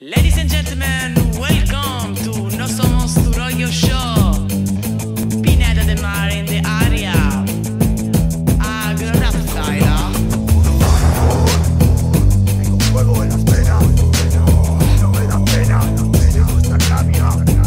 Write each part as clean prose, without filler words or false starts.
Ladies and gentlemen, welcome to No Somos Tu Rollo Show. Pineda de Mar in the area. Agradecida. Tengo fuego en las venas. No me da pena. Nuestra rabia.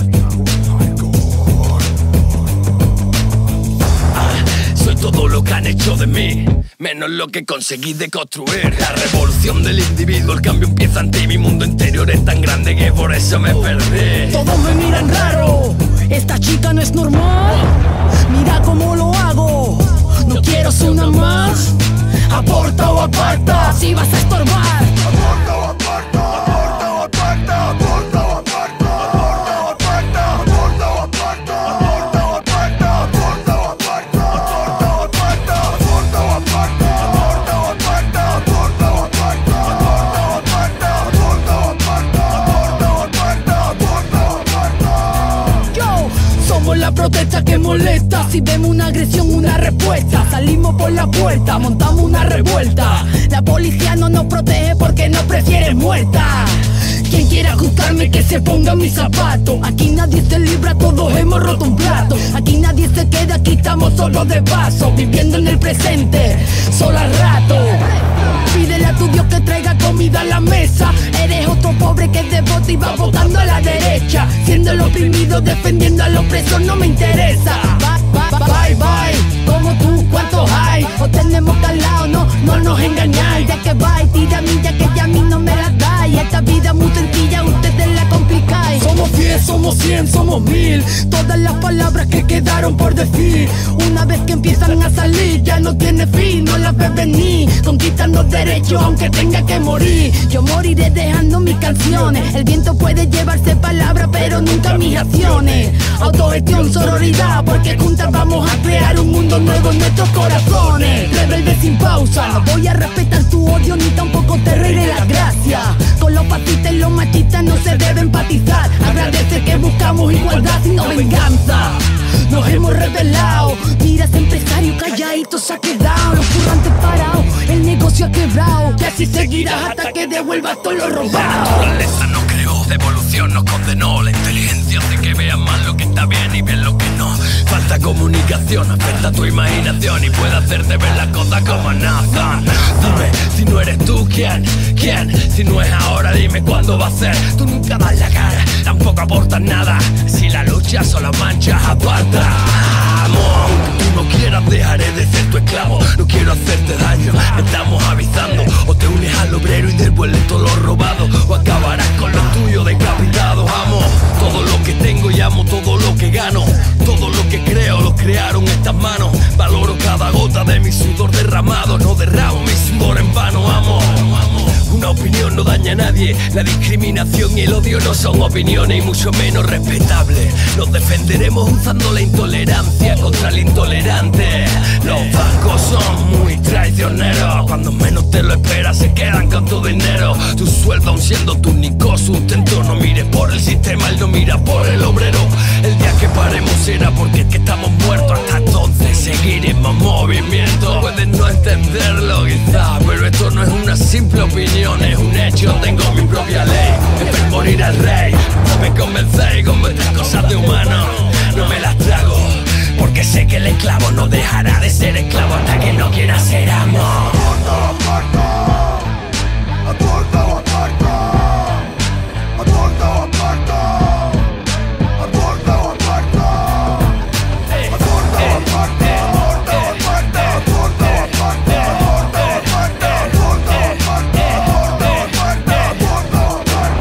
Soy todo lo que han hecho de mí, menos lo que conseguí de construir. La revolución del individuo, el cambio empieza en ti. Mi mundo interior es tan grande que por eso me perdí. Todos me miran raro, esta chica no es normal. Mira cómo lo hago, no quiero ser una más. Aporta o aparta, si vas a estorbar. Aporta o aparta. Aporta o aparta. Aporta o aparta. Aporta o aparta. Aporta o aparta. Aporta o aparta. Aporta o aparta. Aporta o aparta. Aporta o aparta. Aporta o aparta. Aporta o aparta. Aporta o aparta. Aporta o aparta. Aporta o aparta. Aporta o aparta. Yo, somos la protesta que molesta. Si vemos una agresión, una respuesta. Salimos por la puerta, montamos una revuelta. La policía no nos protege porque nos prefiere muerta. Quien quiera juzgarme que se ponga en mis zapatos. Aquí nadie se libra, todos hemos roto un plato. Aquí nadie se queda, aquí estamos solos de paso. Viviendo en el presente, solo al rato. Pídele a tu Dios que traiga comida a la mesa. Eres otro pobre que es devoto y va votando a la derecha. Siendo el oprimido, defendiendo a los presos, no me interesa. Bye, bye, como tú, ¿cuántos hay? O tenemos calado, no nos engañáis. Ya que vais, tira milla que ya a mí no me la dais. Esta vida muy sencilla, ustedes la complicáis. Somos 10, somos 100, somos 1000. Todas las palabras que quedaron por decir, una vez que empiezan a salir ya no tiene fin, no las ves venir. Conquistan los derechos aunque tenga que morir. Yo moriré dejando mis canciones. El viento puede llevarse palabras pero nunca mis acciones. Autogestión, sororidad, porque juntas vamos a crear un mundo nuevo en nuestros corazones. Rebelde sin pausa, no voy a respetar tu odio ni tampoco te reiré las gracias. Con los fascistas y los machistas no se debe empatizar. Agradece que buscamos igualdad y no venganza. Nos hemos rebelado, mira ese empresario calladito se ha quedado. Los currantes parados, el negocio ha quebrado. Y así seguirás hasta que devuelvas todo lo La robado. naturaleza nos creó, de evolución nos condenó. La inteligencia hace que vean mal lo que está bien y bien lo que no. Falta comunicación, afecta tu imaginación y puede hacerte ver las cosas como nada. Dime, si no eres tú, ¿quién? Si no es ahora, dime cuándo va a ser. Tú nunca das la cara, tampoco aportas nada. Si la lucha solo manchas, aparta. Aunque tú no quieras, dejaré de ser tu esclavo. No quiero hacerte daño, estamos avisando. O te unes al obrero y devuelves todo lo robado, o acabarás con lo tuyo decapitado. Amo todo lo que tengo y amo todo lo que gano. Todo lo que creo lo crearon estas manos. Valoro cada gota de mi sudor derramado. No derramo mi sudor en vano. Amo. Una opinión no daña a nadie. La discriminación y el odio no son opiniones y mucho menos respetables. Nos defenderemos usando la intolerancia contra el intolerante. Los bancos son muy traicioneros. Cuando menos te lo esperas se quedan con tu dinero. Tu sueldo aun siendo tu único sustento. No mires por el sistema, él no mira por el obrero. El día que paremos será porque es que estamos muertos. Hasta entonces seguiremos movimiento. Puedes no entenderlo quizás, pero esto no es una simple opinión, es un hecho. Tengo mi propia ley, es ver morir al rey. No me convencéis con vuestras cosas de humano. No me las trago, porque sé que el esclavo no dejará de ser esclavo hasta que no quiera ser amo. Aporta o aparta. Aporta o aparta. Aporta o aparta. Aporta o aparta. Aporta o aparta. Aporta o aparta. Aporta o aparta. Aporta o aparta. Aporta o aparta. Aporta o aparta. Aporta o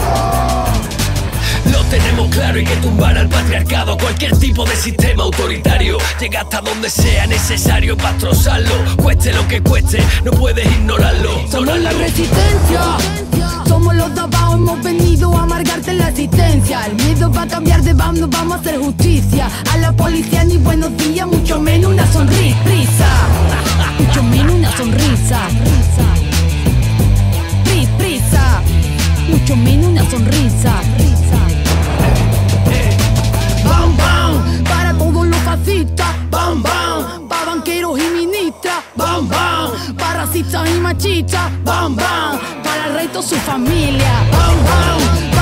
aparta. Lo tenemos claro, hay que tumbar al patriarcado. Cualquier tipo de sistema autoritario llega hasta donde sea necesario para destrozarlo. Cueste lo que cueste, no puedes ignorarlo. Somos la resistencia, somos los de abajo, hemos venido a amargarte la existencia. El miedo va a cambiar de bando, vamos a hacer justicia. A la policía ni buenos días, mucho menos una sonrisa. Mucho menos una sonrisa. Prisa, mucho menos una sonrisa. Bam, bam, para todos los fascistas. Bam, bam, para banqueros y ministras. Bam, bam, para racistas y machistas. Bam, bam, para el resto su familia. Bam, bam.